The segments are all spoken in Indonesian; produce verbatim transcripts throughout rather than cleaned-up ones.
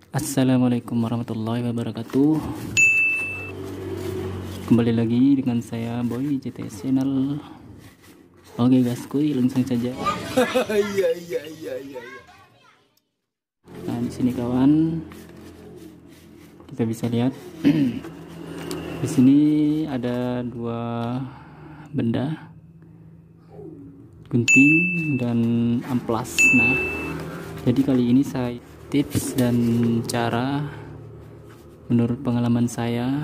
Assalamualaikum warahmatullahi wabarakatuh. Kembali lagi dengan saya Boy J T S Channel. Oke guys, kuy langsung saja. Iya iya iya iya. Nah di sini kawan, kita bisa lihat di sini ada dua benda, gunting dan amplas. Nah, jadi kali ini saya tips dan cara menurut pengalaman saya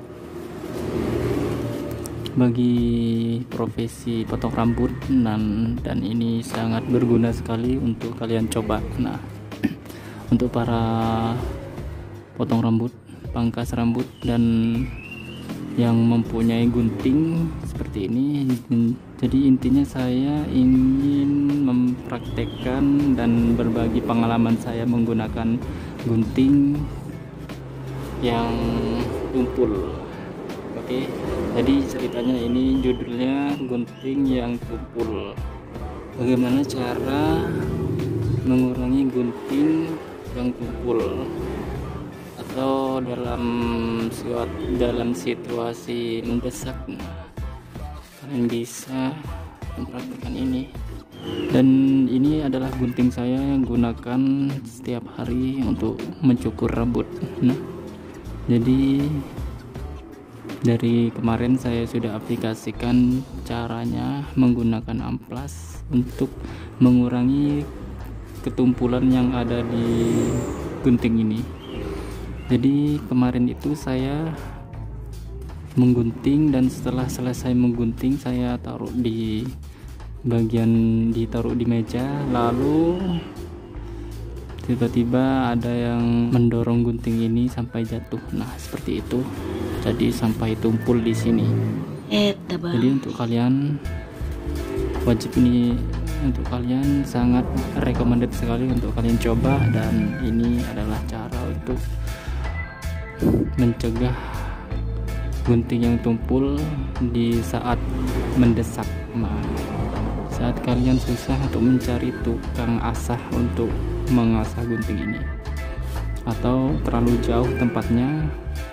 bagi profesi potong rambut, dan dan ini sangat berguna sekali untuk kalian coba. Nah, untuk para potong rambut, pangkas rambut, dan yang mempunyai gunting seperti ini, jadi intinya saya ingin mempraktekkan dan berbagi pengalaman saya menggunakan gunting yang tumpul. Oke, jadi ceritanya ini judulnya gunting yang tumpul. Bagaimana cara mengurangi gunting yang tumpul, atau dalam dalam situasi mendesak. Nah, kalian bisa mempraktikkan ini. Dan ini adalah gunting saya yang gunakan setiap hari untuk mencukur rambut. Nah, jadi dari kemarin saya sudah aplikasikan caranya menggunakan amplas untuk mengurangi ketumpulan yang ada di gunting ini. Jadi kemarin itu saya menggunting, dan setelah selesai menggunting saya taruh di bagian ditaruh di meja, lalu tiba-tiba ada yang mendorong gunting ini sampai jatuh. Nah, seperti itu. Jadi sampai tumpul di sini. Jadi untuk kalian wajib ini, untuk kalian sangat recommended sekali untuk kalian coba, dan ini adalah cara untuk mencegah gunting yang tumpul di saat mendesak. Nah, saat kalian susah untuk mencari tukang asah untuk mengasah gunting ini, atau terlalu jauh tempatnya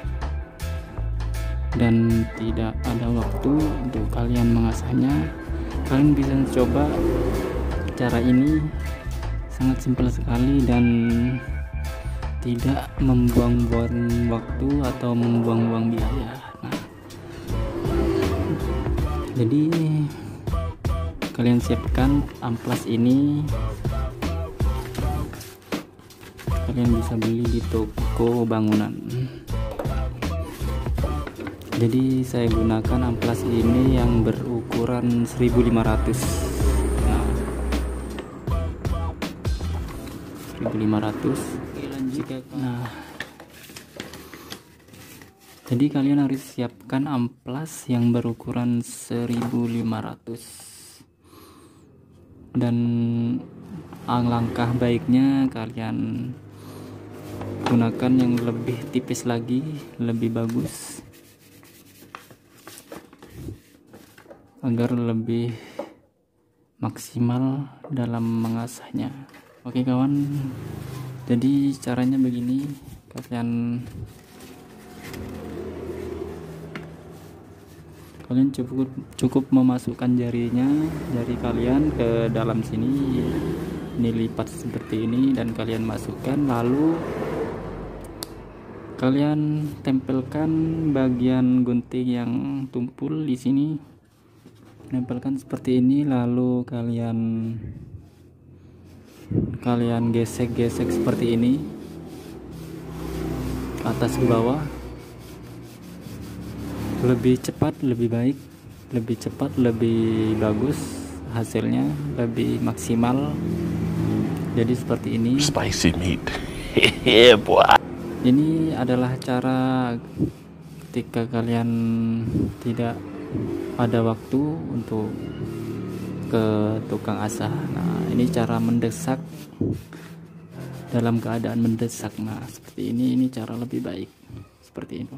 dan tidak ada waktu untuk kalian mengasahnya, kalian bisa coba cara ini. Sangat simpel sekali dan tidak membuang-buang waktu atau membuang-buang biaya. Nah, jadi kalian siapkan amplas ini, kalian bisa beli di toko bangunan. Jadi saya gunakan amplas ini yang berukuran seribu lima ratus. Nah, seribu lima ratus. Nah, jadi kalian harus siapkan amplas yang berukuran seribu lima ratus, dan alangkah baiknya kalian gunakan yang lebih tipis lagi, lebih bagus, agar lebih maksimal dalam mengasahnya. Oke kawan, jadi caranya begini. Kalian kalian cukup cukup memasukkan jarinya, jari kalian ke dalam sini. Ini lipat seperti ini, dan kalian masukkan, lalu kalian tempelkan bagian gunting yang tumpul di sini. Tempelkan seperti ini, lalu kalian kalian gesek-gesek seperti ini, atas ke bawah. Lebih cepat lebih baik, lebih cepat lebih bagus, hasilnya lebih maksimal. Jadi seperti ini. Spicy meat. Yeah, boy. Ini adalah cara ketika kalian tidak ada waktu untuk ke tukang asah. Nah, ini cara mendesak, dalam keadaan mendesak. Nah, seperti ini, ini cara lebih baik seperti itu.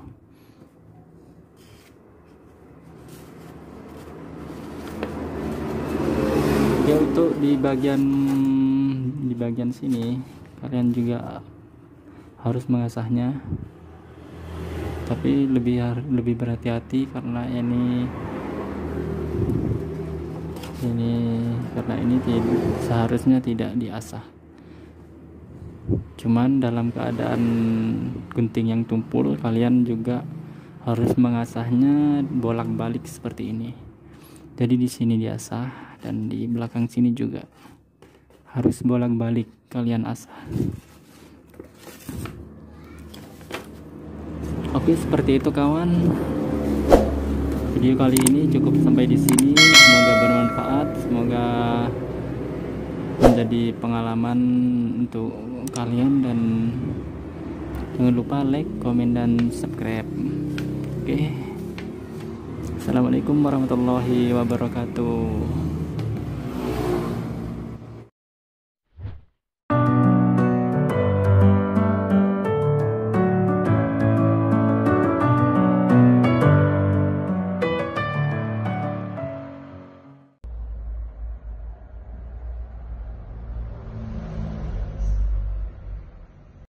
Ya, untuk di bagian di bagian sini kalian juga harus mengasahnya, tapi lebih lebih berhati-hati karena ini ini karena ini tidak, seharusnya tidak diasah. Cuman dalam keadaan gunting yang tumpul, kalian juga harus mengasahnya bolak-balik seperti ini. Jadi di sini diasah dan di belakang sini juga harus bolak-balik kalian asah. Oke, seperti itu kawan. Video kali ini cukup sampai di sini. Semoga bermanfaat, semoga menjadi pengalaman untuk kalian, dan jangan lupa like, komen, dan subscribe. Oke, assalamualaikum warahmatullahi wabarakatuh.